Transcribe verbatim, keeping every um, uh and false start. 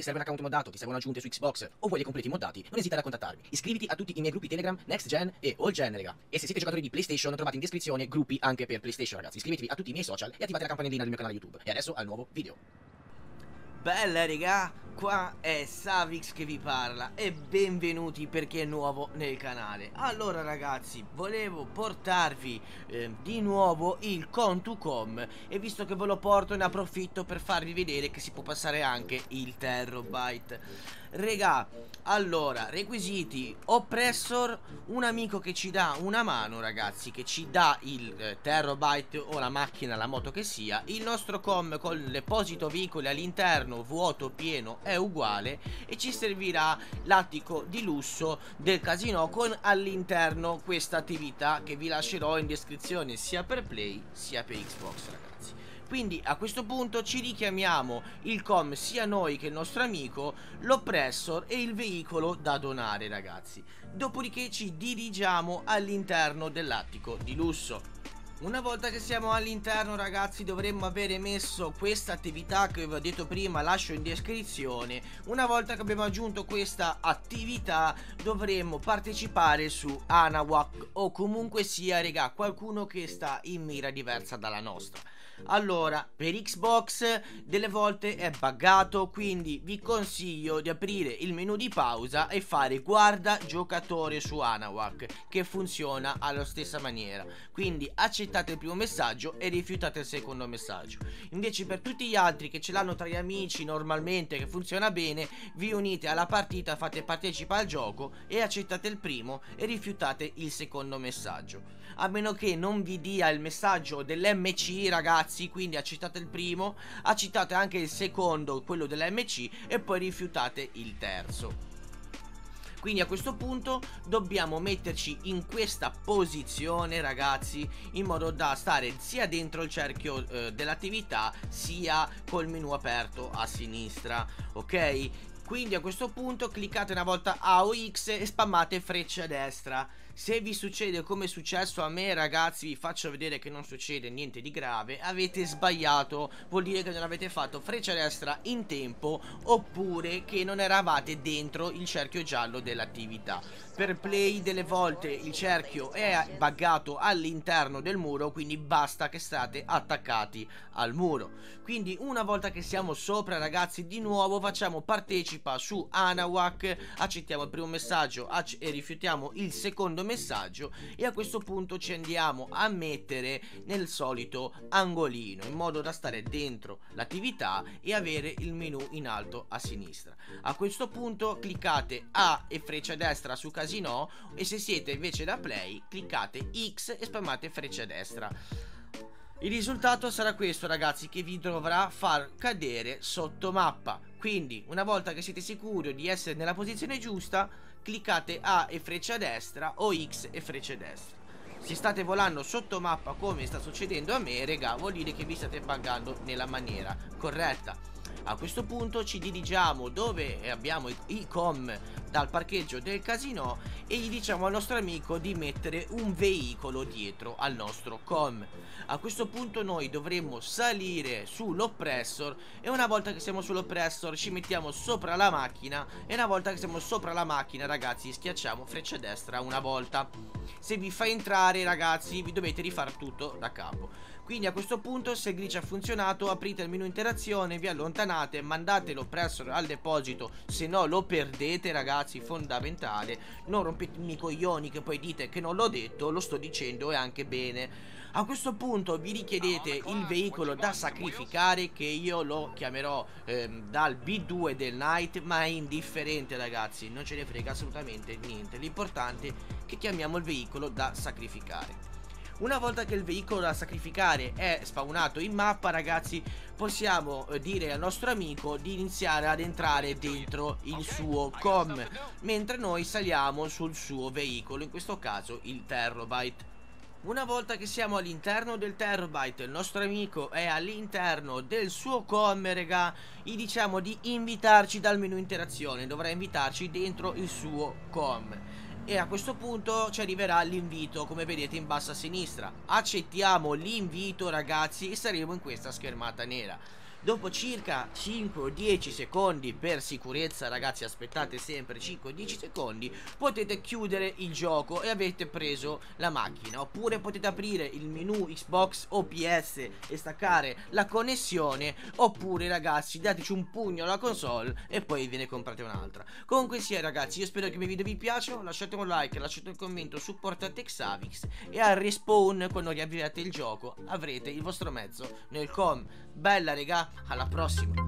serve un account moddato, ti servono aggiunte su Xbox o vuoi dei completi moddati, non esitare a contattarmi. Iscriviti a tutti i miei gruppi Telegram, Next Gen e All Gen, raga. E se siete giocatori di PlayStation trovate in descrizione gruppi anche per PlayStation, ragazzi. Iscrivetevi a tutti i miei social e attivate la campanellina del mio canale YouTube. E adesso al nuovo video. Bella raga, qua è Savix che vi parla e benvenuti per chi è nuovo nel canale. Allora ragazzi, volevo portarvi eh, di nuovo il Com to Com e visto che ve lo porto ne approfitto per farvi vedere che si può passare anche il terabyte. Regà, allora, requisiti: Oppressor, un amico che ci dà una mano ragazzi, che ci dà il eh, terabyte o la macchina, la moto che sia. Il nostro com con l'esposito veicoli all'interno, vuoto, pieno è uguale e ci servirà l'attico di lusso del casino con all'interno questa attività che vi lascerò in descrizione sia per Play sia per Xbox ragazzi. Quindi a questo punto ci richiamiamo il com, sia noi che il nostro amico, l'oppressor e il veicolo da donare ragazzi. Dopodiché ci dirigiamo all'interno dell'attico di lusso. Una volta che siamo all'interno ragazzi dovremmo avere messo questa attività che vi ho detto prima, lascio in descrizione. Una volta che abbiamo aggiunto questa attività dovremmo partecipare su Anawak o comunque sia regà qualcuno che sta in mira diversa dalla nostra. Allora, per Xbox delle volte è buggato, quindi vi consiglio di aprire il menu di pausa e fare guarda giocatore su Anawak, che funziona alla stessa maniera. Quindi accettate il primo messaggio e rifiutate il secondo messaggio. Invece per tutti gli altri che ce l'hanno tra gli amici normalmente, che funziona bene, vi unite alla partita, fate partecipa al gioco e accettate il primo e rifiutate il secondo messaggio. A meno che non vi dia il messaggio dell'M C ragazzi, quindi accettate il primo, accettate anche il secondo, quello dell'M C, e poi rifiutate il terzo. Quindi a questo punto dobbiamo metterci in questa posizione ragazzi, in modo da stare sia dentro il cerchio eh, dell'attività sia col menu aperto a sinistra, ok? Quindi a questo punto cliccate una volta A o X e spammate frecce a destra. Se vi succede come è successo a me ragazzi, vi faccio vedere che non succede niente di grave, avete sbagliato, vuol dire che non avete fatto freccia a destra in tempo oppure che non eravate dentro il cerchio giallo dell'attività. Per Play delle volte il cerchio è buggato all'interno del muro, quindi basta che state attaccati al muro. Quindi una volta che siamo sopra ragazzi, di nuovo facciamo partecipa su Anawak, accettiamo il primo messaggio e rifiutiamo il secondo messaggio e a questo punto ci andiamo a mettere nel solito angolino in modo da stare dentro l'attività e avere il menu in alto a sinistra. A questo punto cliccate A e freccia a destra su casino e se siete invece da Play cliccate X e spammate freccia a destra. Il risultato sarà questo ragazzi, che vi dovrà far cadere sotto mappa. Quindi una volta che siete sicuri di essere nella posizione giusta cliccate A e freccia a destra o X e freccia a destra. Se state volando sotto mappa come sta succedendo a me regà, vuol dire che vi state buggando nella maniera corretta. A questo punto ci dirigiamo dove abbiamo i, i com dal parcheggio del casino e gli diciamo al nostro amico di mettere un veicolo dietro al nostro com. A questo punto noi dovremmo salire sull'oppressor e una volta che siamo sull'oppressor ci mettiamo sopra la macchina e una volta che siamo sopra la macchina ragazzi schiacciamo freccia destra una volta. Se vi fa entrare ragazzi vi dovete rifare tutto da capo. Quindi a questo punto se il glitch ha funzionato aprite il menu interazione, vi allontanate, mandate l'oppressor al deposito, se no lo perdete ragazzi, fondamentale. Non rompetemi i coglioni che poi dite che non l'ho detto, lo sto dicendo e anche bene. A questo punto vi richiedete il veicolo da sacrificare, che io lo chiamerò ehm, dal B due del Night, ma è indifferente ragazzi, non ce ne frega assolutamente niente. L'importante è che chiamiamo il veicolo da sacrificare. Una volta che il veicolo da sacrificare è spawnato in mappa ragazzi, possiamo eh, dire al nostro amico di iniziare ad entrare dentro il suo com, mentre noi saliamo sul suo veicolo, in questo caso il terabyte. Una volta che siamo all'interno del terabyte, il nostro amico è all'interno del suo com, regà, gli diciamo di invitarci dal menu interazione, dovrà invitarci dentro il suo com. E a questo punto ci arriverà l'invito, come vedete in basso a sinistra. Accettiamo l'invito ragazzi e saremo in questa schermata nera. dopo circa cinque o dieci secondi, per sicurezza ragazzi aspettate sempre cinque o dieci secondi, potete chiudere il gioco e avete preso la macchina. Oppure potete aprire il menu Xbox o P S e staccare la connessione, oppure ragazzi dateci un pugno alla console e poi ve ne comprate un'altra. Comunque sia ragazzi, io spero che i miei video vi piacciono, lasciate un like, lasciate un commento, supportate Xavix e al respawn, quando riavviate il gioco, avrete il vostro mezzo nel com. Bella regà, alla prossima.